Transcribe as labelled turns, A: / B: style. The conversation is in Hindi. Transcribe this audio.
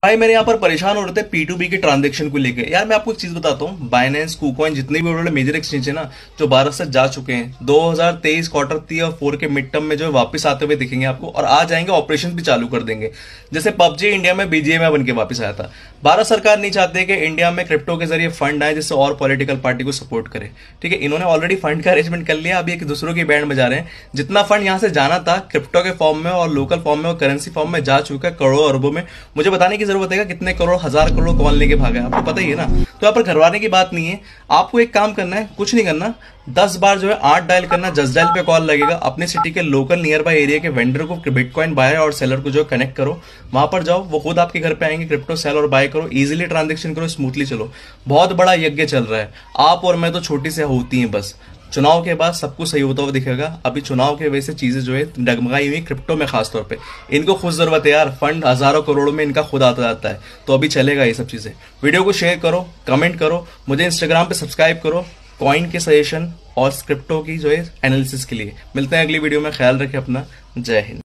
A: भाई मेरे यहाँ पर परेशान हो रहे थे P2B के ट्रांजेक्शन को लेकर। यार मैं आपको एक चीज बताता हूँ, बाइनेंस, KuCoin, जितने भी बड़े मेजर एक्सचेंज है ना, जो भारत से जा चुके हैं, 2023 क्वार्टर 3 और 4 के मिड टर्म में जो है वापस आते हुए दिखेंगे आपको, और आ जाएंगे, ऑपरेशन भी चालू कर देंगे। जैसे पबजी इंडिया में BGMI बन के वापस आया था। भारत सरकार नहीं चाहती कि इंडिया में क्रिप्टो के जरिए फंड आए जिससे और पॉलिटिकल पार्टी को सपोर्ट करे। ठीक है, इन्होंने ऑलरेडी फंड का अरेंजमेंट कर लिया, अभी एक दूसरों की बैंड बजा रहे हैं। जितना फंड यहाँ से जाना था क्रिप्टो के फॉर्म में और लोकल फॉर्म में और करेंसी फॉर्म में जा चुका है, करोड़ों अरबों में। मुझे बताने की जरूरत है कितने करोड़, हजार करोड़ कौन लेके भागा है, आपको पता ही है ना। तो यहाँ पर घरवाने की बात नहीं है, आपको एक काम करना है, कुछ नहीं करना, 10 बार जो है 8 डायल करना, जस्ट डायल पे कॉल लगेगा। अपने सिटी के लोकल नियर बाय एरिया के वेंडर को, बिटकॉइन बायर और सेलर को जो कनेक्ट करो, वहां पर जाओ, वो खुद आपके घर पे आएंगे, क्रिप्टो सेल और बाय करो, इजीली ट्रांजेक्शन करो, स्मूथली चलो। बहुत बड़ा यज्ञ चल रहा है, आप और मैं तो छोटी से होती हैं बस। चुनाव के बाद सब कुछ सही होता हुआ दिखेगा। अभी चुनाव के वजह से चीजें जो है डगमगाई हुई, क्रिप्टो में खासतौर पे। इनको खुद जरूरत है यार, फंड हजारों करोड़ों में इनका खुद आता जाता है, तो अभी चलेगा ये सब चीजें। वीडियो को शेयर करो, कमेंट करो, मुझे इंस्टाग्राम पे सब्सक्राइब करो कॉइन के सजेशन और क्रिप्टो की जो है एनालिसिस के लिए। मिलते हैं अगली वीडियो में, ख्याल रखें अपना। जय हिंद।